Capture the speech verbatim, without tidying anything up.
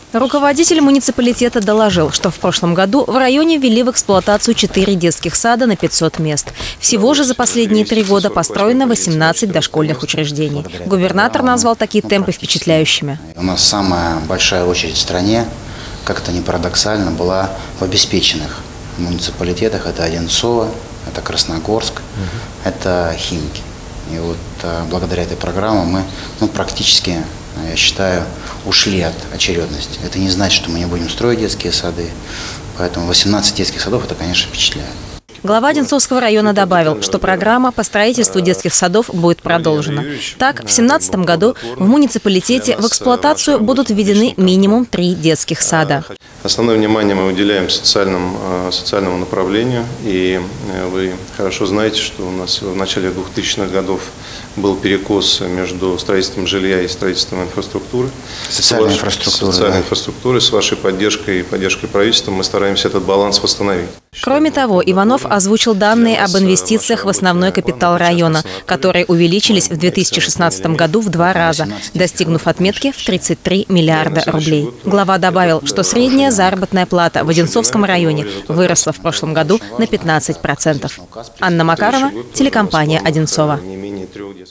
Руководитель муниципалитета доложил, что в прошлом году в районе ввели в эксплуатацию четыре детских сада на пятьсот мест. Всего же за последние три года построено восемнадцать дошкольных учреждений. Губернатор назвал такие темпы впечатляющими. У нас самая большая очередь в стране, как это ни парадоксально, была в обеспеченных муниципалитетах. Это Одинцово, это Красногорск, угу. это Химки. И вот а, благодаря этой программе мы ну, практически, я считаю, ушли от очередности. Это не значит, что мы не будем строить детские сады. Поэтому восемнадцать детских садов, это, конечно, впечатляет. Глава Одинцовского района добавил, что программа по строительству детских садов будет продолжена. Так, в две тысячи семнадцатом году в муниципалитете в эксплуатацию будут введены минимум три детских сада. Основное внимание мы уделяем социальному, социальному направлению. И вы хорошо знаете, что у нас в начале двухтысячных годов был перекос между строительством жилья и строительством инфраструктуры. Социальной инфраструктуры. Социальной да. инфраструктуры. С вашей поддержкой и поддержкой правительства мы стараемся этот баланс восстановить. Кроме того, Иванов озвучил данные об инвестициях в основной капитал района, которые увеличились в две тысячи шестнадцатом году в два раза, достигнув отметки в тридцать три миллиарда рублей. Глава добавил, что средняя заработная плата в Одинцовском районе выросла в прошлом году на пятнадцать процентов. Анна Макарова, телекомпания «Одинцово».